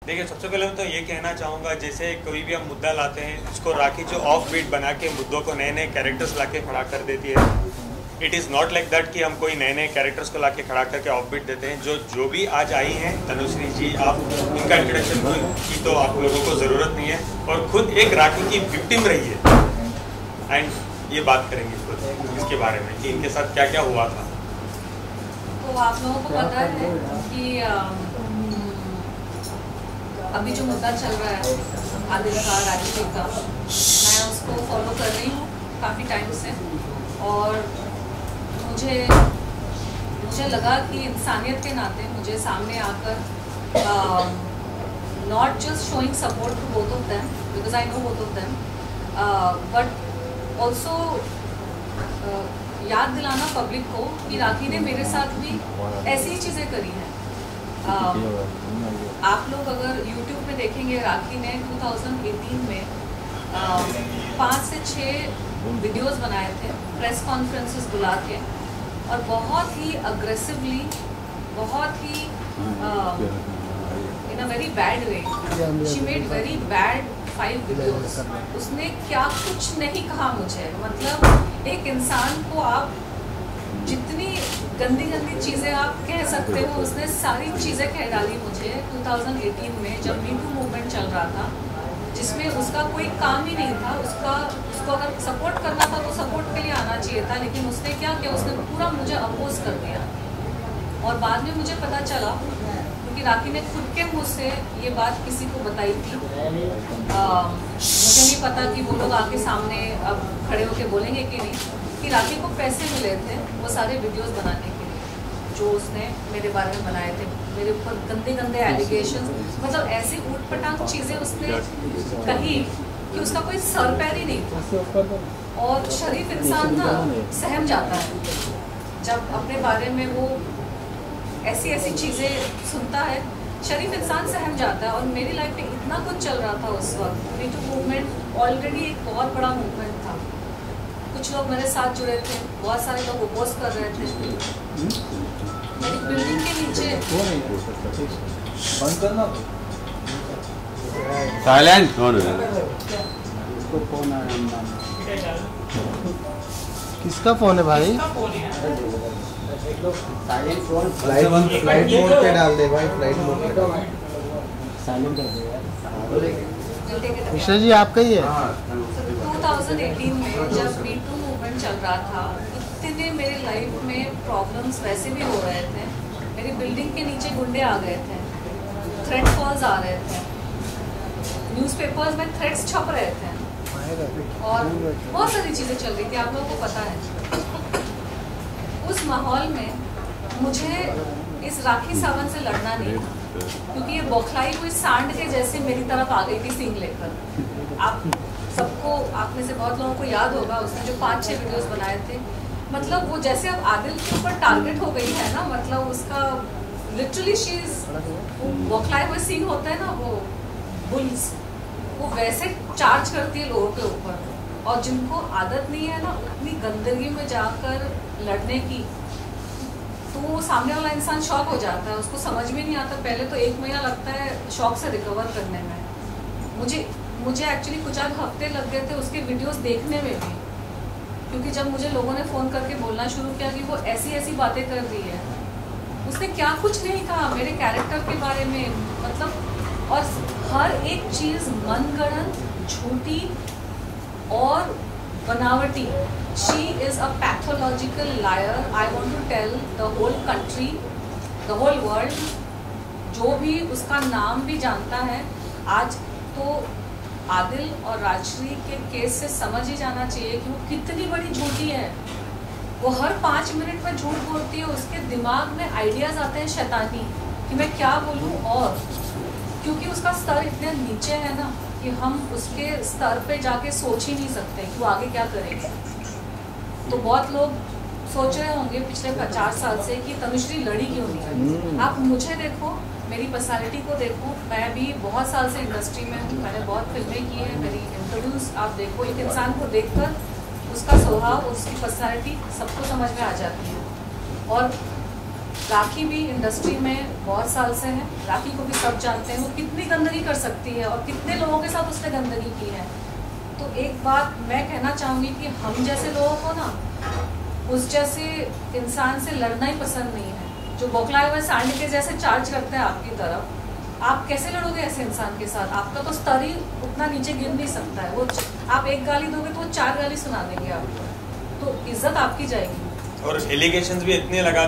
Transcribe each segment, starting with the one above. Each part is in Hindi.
देखिए, सबसे पहले मैं तो ये कहना चाहूँगा, जैसे कोई भी हम मुद्दा लाते हैं, इसको राखी जो ऑफ बीट बना के मुद्दों को नए नए कैरेक्टर्स ला के खड़ा कर देती है। It is not like that कि हम कोई नए नए कैरेक्टर्स को ला के खड़ा करके ऑफ बीट देते हैं। जो भी आज आई हैं, तनुश्री जी, आप इनका इंट्रोडक्शन की तो आप लोगों को ज़रूरत नहीं है, और खुद एक राखी की विक्टिम रही है। एंड ये बात करेंगे खुद इसके बारे में कि इनके साथ क्या क्या हुआ था। तो आप लोगों को पता है कि अभी जो मुद्दा चल रहा है आदिल का, राजश्री का, मैं उसको फॉलो कर रही हूँ काफ़ी टाइम से, और मुझे लगा कि इंसानियत के नाते मुझे सामने आकर not just showing support to both of them, because I know both of them, but also याद दिलाना पब्लिक को कि राखी ने मेरे साथ भी ऐसी ही चीज़ें करी हैं। आप लोग अगर YouTube पे देखेंगे, राखी ने 2018 में 5 से 6 वीडियोस बनाए थे, प्रेस कॉन्फ्रेंसेस बुला के, और बहुत ही अग्रेसिवली, बहुत ही in a very bad way, she made very bad 5 videos. उसने क्या कुछ नहीं कहा मुझे, मतलब एक इंसान को आप जितनी गंदी गंदी चीज़ें आप कह सकते हो, उसने सारी चीज़ें कह डाली मुझे 2018 में, जब मी टू मूवमेंट चल रहा था, जिसमें उसका कोई काम ही नहीं था। उसको अगर सपोर्ट करना था तो सपोर्ट के लिए आना चाहिए था, लेकिन उसने क्या किया, उसने पूरा मुझे अपोज कर दिया। और बाद में मुझे पता चला, क्योंकि राखी ने खुद के मुँह से ये बात किसी को बताई थी, मुझे नहीं पता कि वो लोग आके सामने अब खड़े होके बोलेंगे कि नहीं, कि राखी को पैसे मिले थे वो सारे वीडियोस बनाने के लिए जो उसने मेरे बारे में बनाए थे, मेरे ऊपर गंदे गंदे एलिगेशंस, मतलब ऐसी ऊट-पटांग चीज़ें उसने कही कि उसका कोई सर पैर ही नहीं था। और शरीफ इंसान ना सहम जाता है जब अपने बारे में वो ऐसी ऐसी चीज़ें सुनता है, शरीफ इंसान सहम जाता है। और मेरी लाइफ में इतना कुछ चल रहा था उस वक्त, मी टू मूवमेंट ऑलरेडी एक बहुत बड़ा मूवमेंट था, कुछ लोग मेरे साथ जुड़े थे, बहुत सारे लोग अपोज कर रहे थे। मेरी बिल्डिंग के नीचे बंद करना, साइलेंट किसका फोन है भाई? फ्लाइट मोड पे डाल दे भाई, फ्लाइट मोड पे डाल, साइलेंट कर दे यार। मिश्रा जी आपका ही है? 2018 में जब मी टू मूवमेंट चल रहा था, इतने मेरे लाइफ में प्रॉब्लम्स वैसे भी हो रहे थे। मेरी बिल्डिंग के नीचे गुंडे आ गए थे, थ्रेट कॉल्स आ रहे थे, न्यूज़पेपर्स में थ्रेट्स छप रहे थे, और बहुत सारी चीज़ें चल रही थी, आप लोगों को पता है। उस माहौल में मुझे इस राखी सावंत से लड़ना नहीं था, क्योंकि ये बौखलाई हुई सांड के जैसे मेरी तरफ आ गई थी सींग लेकर। आप सबको, आप में से बहुत लोगों को याद होगा, उसने जो 5-6 वीडियोस बनाए थे, मतलब वो जैसे अब आदिल के ऊपर टारगेट हो गई है ना, मतलब उसका लिटरली शीज, बौखलाए हुए सींग होते हैं ना, वो बुल्स, वो वैसे चार्ज करती है लोगों के ऊपर। और जिनको आदत नहीं है ना उतनी गंदगी में जाकर लड़ने की, तो वो सामने वाला इंसान शॉक हो जाता है, उसको समझ में नहीं आता। पहले तो 1 महीना लगता है शॉक से रिकवर करने में। मुझे एक्चुअली कुछ आध हफ्ते लग गए थे उसके वीडियोस देखने में भी, क्योंकि जब मुझे लोगों ने फ़ोन करके बोलना शुरू किया कि वो ऐसी ऐसी बातें कर रही है, उसने क्या कुछ नहीं कहा मेरे कैरेक्टर के बारे में, मतलब, और हर एक चीज़ मनगढ़ंत, झूठी और बनावटी। She is a pathological liar. I want to tell the whole country, the whole world, जो भी उसका नाम भी जानता है आज, तो आदिल और राजश्री के केस से समझ ही जाना चाहिए कि वो कितनी बड़ी झूठी है। वो हर 5 मिनट में झूठ बोलती है, उसके दिमाग में आइडियाज़ आते हैं शैतानी कि मैं क्या बोलूँ, और क्योंकि उसका स्तर इतने नीचे है ना कि हम उसके स्तर पे जाके सोच ही नहीं सकते कि वो आगे क्या करेंगे। तो बहुत लोग सोच रहे होंगे पिछले 50 साल से कि तनुश्री लड़ी क्यों नहीं। आप मुझे देखो, मेरी पर्सनालिटी को देखो, मैं भी बहुत साल से इंडस्ट्री में हूँ, मैंने बहुत फिल्में की हैं, मेरी इंटरव्यूज़ आप देखो, एक इंसान को देखकर उसका स्वभाव, उसकी पर्सनालिटी सबको समझ में आ जाती है। और राखी भी इंडस्ट्री में बहुत साल से है, राखी को भी सब जानते हैं वो कितनी गंदगी कर सकती है और कितने लोगों के साथ उसने गंदगी की है। तो एक बात मैं कहना चाहूँगी कि हम जैसे लोगों को ना उस जैसे इंसान से लड़ना ही पसंद नहीं है, जो बौखलाए हुए सांड के जैसे चार्ज करता है आपकी तरफ। आप कैसे लड़ोगे ऐसे इंसान के साथ? आपका तो स्तर ही उतना नीचे गिर नहीं सकता है। वो आप एक गाली दोगे तो वो 4 गाली सुना देंगे आपको, तो इज्जत आपकी जाएगी। और एलिगेशंस भी इतने लगा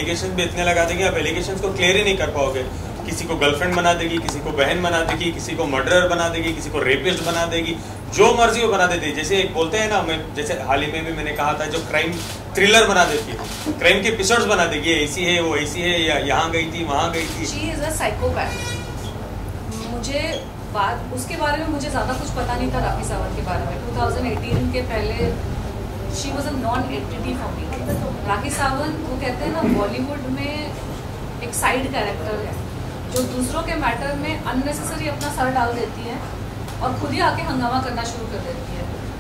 देंगे, आप एलिगेशंस को क्लियर ही नहीं कर पाओगे। किसी को गर्लफ्रेंड बना देगी, किसी को बहन बना देगी, किसी को मर्डरर बना देगी, किसी को रेपिस्ट बना देगी, जो मर्जी वो बना देती है। जैसे एक बोलते हैं ना, मैं जैसे हाल ही में भी मैंने कहा था, जो क्राइम थ्रिलर बना देती है, क्राइम के एपिसोड्स बना देगी, ऐसी है वो ऐसी है, या यहाँ गई थी वहाँ गई थी। She is a psychopath. मुझे बात उसके बारे में मुझे ज़्यादा कुछ पता नहीं था राखी सावंत के बारे में। 2018 के पहले she was a non entity for me. Rakhi Sawant वो कहते हैं ना, बॉलीवुड में एक साइड कैरेक्टर है जो दूसरों के मैटर में अननेसेसरी अपना सर डाल देती है और खुद ही आके हंगामा करना शुरू कर देती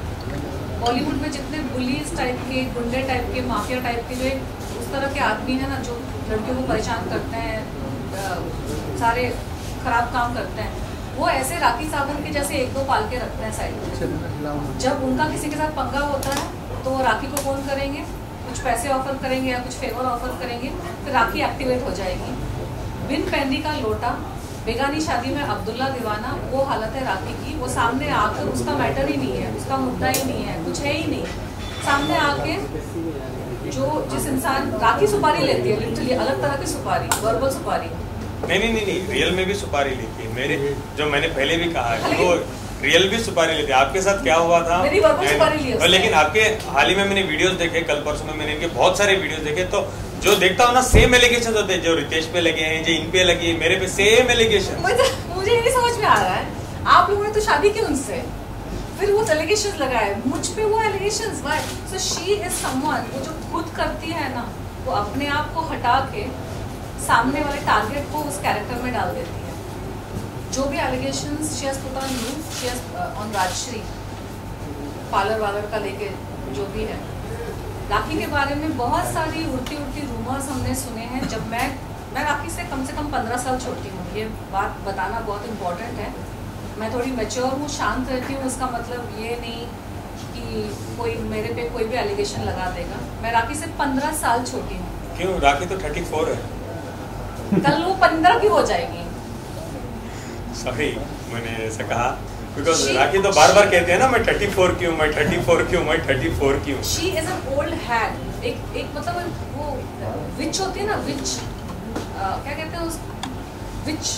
है। बॉलीवुड में जितने बुलीज टाइप के, गुंडे टाइप के, माफिया टाइप के, जो उस तरह के आदमी हैं ना, जो लड़कियों को परेशान करते हैं, सारे खराब काम करते हैं, वो ऐसे राखी सावंत के जैसे 1-2 पाल के रखते हैं साइड में। जब उनका किसी के साथ पंगा होता है तो वो राखी को फोन करेंगे, कुछ पैसे ऑफर करेंगे या कुछ फेवर ऑफर करेंगे, फिर राखी एक्टिवेट हो जाएगी। बिन पैंदी का लोटा, बेगानी शादी में अब्दुल्ला दीवाना, वो हालत है राखी की। वो सामने आकर, उसका मैटर ही नहीं है, उसका मुद्दा ही नहीं है, कुछ है ही नहीं, सामने आके जो जिस इंसान राखी सुपारी लेती है, लिटरली अलग तरह की सुपारी, वर्बल सुपारी। नहीं, रियल में भी सुपारी लेती है। मेरे जो मैंने पहले भी कहा है, वो रियल भी सुपारी लेते हैं। आपके साथ क्या हुआ था? मेरी वर्बल सुपारी ली है। लेकिन आपके हाल ही में मैंने वीडियोस देखे, कल परसों में मैंने इनके बहुत सारे वीडियोस देखे, तो जो देखता हूँ ना, सेम एलिगेशन होते हैं। जो रितेश पे लगे हैं, जो इन पे लगे, मेरे पे सेम एलिगेशन। मुझे ये समझ में आ रहा है, आप लोगों ने तो शादी की उनसे, फिर वो एलिगेशन लगाए मुझ पे, वो allegations why? So she is someone, वो जो खुद करती है ना, वो अपने आप को हटा के सामने वाले टारगेट को उस कैरेक्टर में डाल देती है। जो भी allegations she has put on you, she has on Rajshri, parlour वालर का लेके जो भी है, राखी के बारे में बहुत सारी उड़ती रूमर्स हमने सुने हैं। जब मैं राखी से कम 15 साल छोटी हूँ, ये बात बताना बहुत इम्पोर्टेंट है। मैं थोड़ी मैच्योर हूँ, शांत रहती हूँ, इसका मतलब ये नहीं कि कोई मेरे पे कोई भी एलिगेशन लगा देगा। मैं राखी से 15 साल छोटी हूँ। क्यों? राखी तो 34 है। कल वो 15 की हो जाएगी। सॉरी, मैंने ऐसा कहा बिकॉज़ राखी तो बार कहते हैं ना, मैं 34 की हूँ, मैं 34 की हूँ, मैं 34 की हूँ। She is an old hag. एक मतलब वो विच होती है ना, विच क्या कहते हैं उस, विच,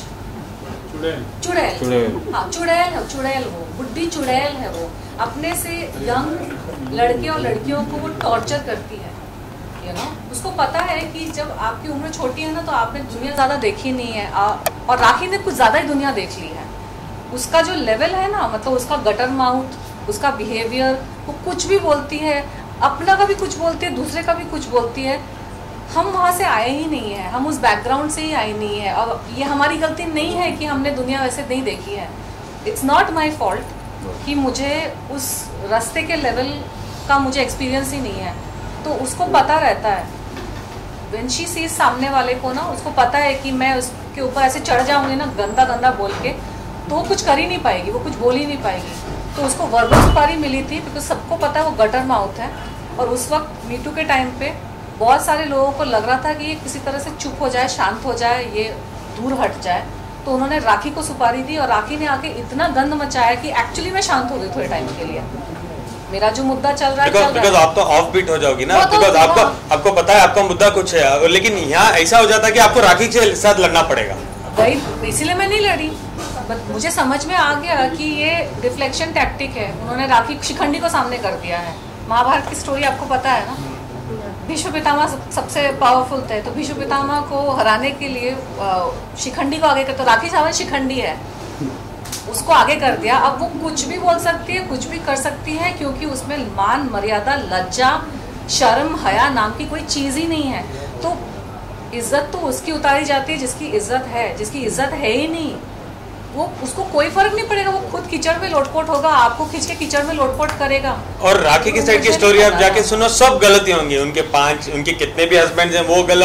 चुड़ैल। हाँ, चुड़ैल वो बुढ़ी चुड़ैल है। वो अपने से यंग लड़के और लड़कियों को वो टॉर्चर करती है, यू नो। उसको पता है कि जब आपकी उम्र छोटी है ना, तो आपने दुनिया ज़्यादा देखी नहीं है, और राखी ने कुछ ज़्यादा ही दुनिया देख ली है। उसका जो लेवल है ना, मतलब उसका गटर माउथ, उसका बिहेवियर, वो कुछ भी बोलती है, अपना का भी कुछ बोलती है, दूसरे का भी कुछ बोलती है। हम वहाँ से आए ही नहीं है, हम उस बैकग्राउंड से ही आए नहीं है, और ये हमारी गलती नहीं है कि हमने दुनिया वैसे नहीं देखी है। इट्स नॉट माई फॉल्ट कि मुझे उस रास्ते के लेवल का मुझे एक्सपीरियंस ही नहीं है। तो उसको पता रहता है, व्हेन शी सीज सामने वाले को ना, उसको पता है कि मैं उसके ऊपर ऐसे चढ़ जाऊंगी ना गंदा बोल के, तो वो कुछ कर ही नहीं पाएगी, वो कुछ बोल ही नहीं पाएगी। तो उसको वर्बल सुपारी मिली थी, बिकॉज सबको पता है वो गटर माउथ है। और उस वक्त मीटू के टाइम पे बहुत सारे लोगों को लग रहा था कि ये किसी तरह से चुप हो जाए, शांत हो जाए, ये दूर हट जाए। तो उन्होंने राखी को सुपारी दी, और राखी ने आके इतना गंद मचाया कि एक्चुअली मैं शांत हो गई थोड़े टाइम के लिए। मेरा जो मुद्दा चल रहा है, बिकॉज आप तो ऑफ बीट हो जाओगी ना, बिकॉज आपको पता है आपका मुद्दा कुछ है, लेकिन यहाँ ऐसा हो जाता है कि आपको राखी के साथ लड़ना पड़ेगा। वही, इसीलिए मैं नहीं लड़ी। मुझे समझ में आ गया कि ये डिफ्लेक्शन टैक्टिक है। उन्होंने राखी शिखंडी को सामने कर दिया है। महाभारत की स्टोरी आपको पता है ना, भीष्म पितामह सबसे पावरफुल थे, तो भीष्म पितामह को हराने के लिए शिखंडी को आगे कर, तो राखी सावंत शिखंडी है, उसको आगे कर दिया। अब वो कुछ भी बोल सकती है, कुछ भी कर सकती है, क्योंकि उसमें मान, मर्यादा, लज्जा, शर्म, हया नाम की कोई चीज़ ही नहीं है। तो इज्जत तो उसकी उतारी जाती है जिसकी इज्जत है, जिसकी इज्जत है ही नहीं, वो उसको कोई फर्क नहीं पड़ेगा। वो खुद कीचड़ में लोटपोट होगा, आपको खींच के कीचड़ में लोटपोट करेगा। और राखी की साइड की स्टोरी आप जाके सुनो, सब गलती होंगी। उनके कितने भी हस्बैंड हैं वो गलत,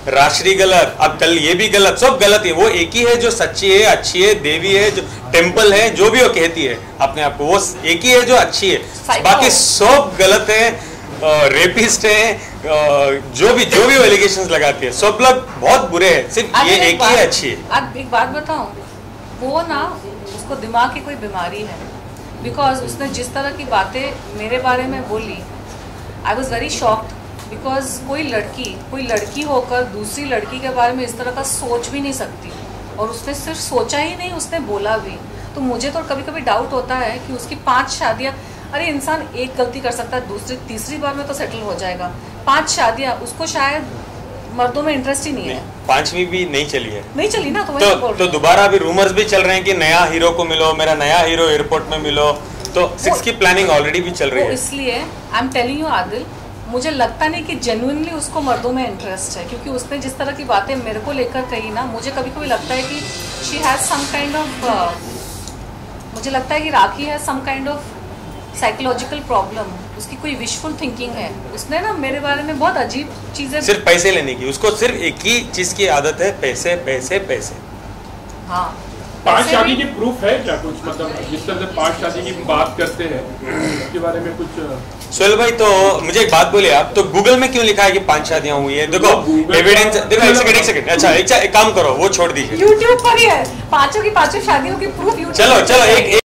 राशि गलत, अब कल ये भी गलत, सब गलत है। वो एक ही है जो सच्ची है, अच्छी है, देवी है, जो टेम्पल है, जो भी वो कहती है अपने आप को, वो एक ही है जो अच्छी है, बाकी सब गलत है, रेपिस्ट है, जो भी वो एलिगेशंस लगाती है, सब लोग बहुत बुरे हैं, सिर्फ ये एक ही अच्छी है। अब एक बात बताऊं, वो ना उसको दिमाग की कोई बीमारी है, बिकॉज उसने जिस तरह की बातें मेरे बारे में बोली, I was very shocked, because कोई लड़की होकर दूसरी लड़की के बारे में इस तरह का सोच भी नहीं सकती, और उसने सिर्फ सोचा ही नहीं, उसने बोला भी। तो मुझे तो कभी कभी डाउट होता है कि उसकी 5 शादियां, अरे इंसान एक गलती कर सकता है, दूसरी तीसरी बार में तो सेटल हो जाएगा, 5 शादियां, उसको शायद मर्दों में इंटरेस्ट ही नहीं है। 5वीं भी नहीं चली है, नहीं चली ना, तो दोबारा अभी रूमर्स भी चल रहे हैं कि नया हीरो को मिलो, मेरा नया हीरो एयरपोर्ट में मिलो, तो 6 की प्लानिंग ऑलरेडी भी चल रही है। इसलिए I am telling you Adil, मुझे लगता नहीं कि जेन्युइनली उसको मर्दों में इंटरेस्ट है, क्योंकि उसने जिस तरह की बातें मेरे को लेकर कही ना, मुझे कभी कभी लगता है कि she has some kind of, मुझे लगता है कि Rakhi has some kind of psychological problem, उसकी कोई विशफुल थिंकिंग है। उसने ना मेरे बारे में बहुत अजीब चीजें, सिर्फ पैसे लेने की, उसको सिर्फ एक ही चीज की आदत है, पैसे पैसे पैसे। हाँ, 5 शादी की प्रूफ है क्या कुछ, मतलब जिस तरह से 5 शादी की बात करते हैं उसके बारे में कुछ? सोहेल भाई, तो मुझे एक बात बोलिए आप, तो गूगल में क्यों लिखा है कि 5 शादियां हुई है? देखो एविडेंस, देखो एक सेकंड, अच्छा एक काम करो, वो छोड़ दीजिए, यूट्यूब पर ही है, 5 की 5 शादियों की प्रूफ। चलो एक